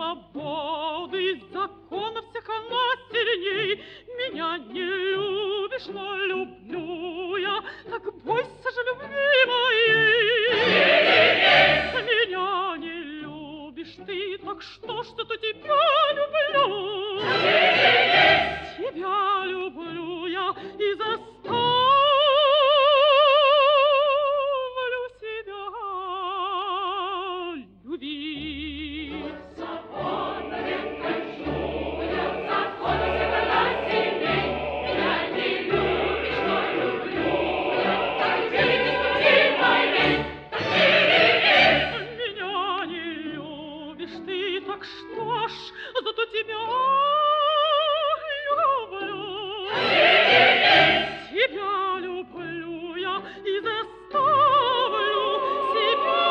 свободы, закона всех она сильней. Меня не любишь, но люблю я, так бойся же любви моей. Меня не любишь ты, так что ж ты-то тебя люблю? Тебя люблю я и заставлю себя любить. Закон хочу я, закон всех она сильней. Меня не любишь, но люблю я, так любви моей. Меня не любишь ты, так что ж, зато тебя люблю. Тебя люблю я и заставлю себя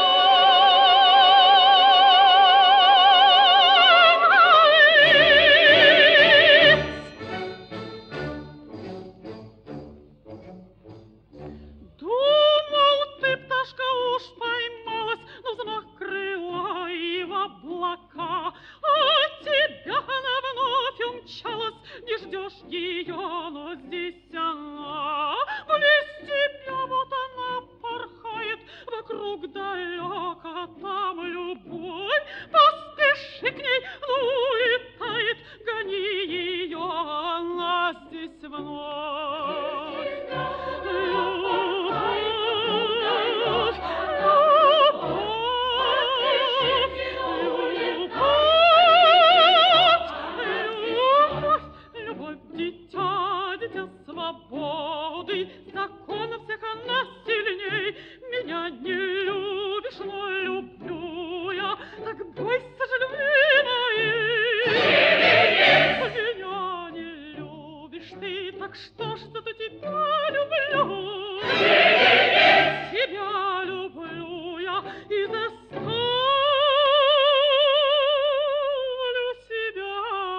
любить. Думал, ты, пташка, уж поймалась, но взмах крыла и в облака, а тебя она вновь умчалась, не ждешь ее, но здесь она. Близ тебя вот она порхает, вокруг далеко там любовь. Поспеши к ней, ну улетает, гони ее, она здесь вновь. Любовь, дитя, дитя свободы, закона всех она сильней. Меня не любишь, но люблю я, так бойся же любви моей. Меня не любишь ты, так что ж зато тебя люблю. Тебя люблю я и заставлю себя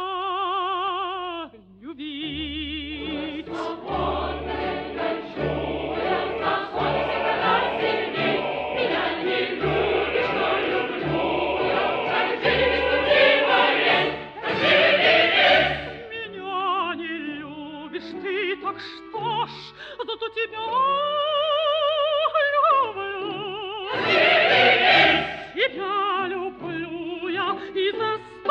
любить. Закон хочу я, закон всех она сильней. Меня не любишь, но люблю я, так любви моей. Меня не любишь ты, так что ж, зато тебя люблю. Тебя люблю я и заставлю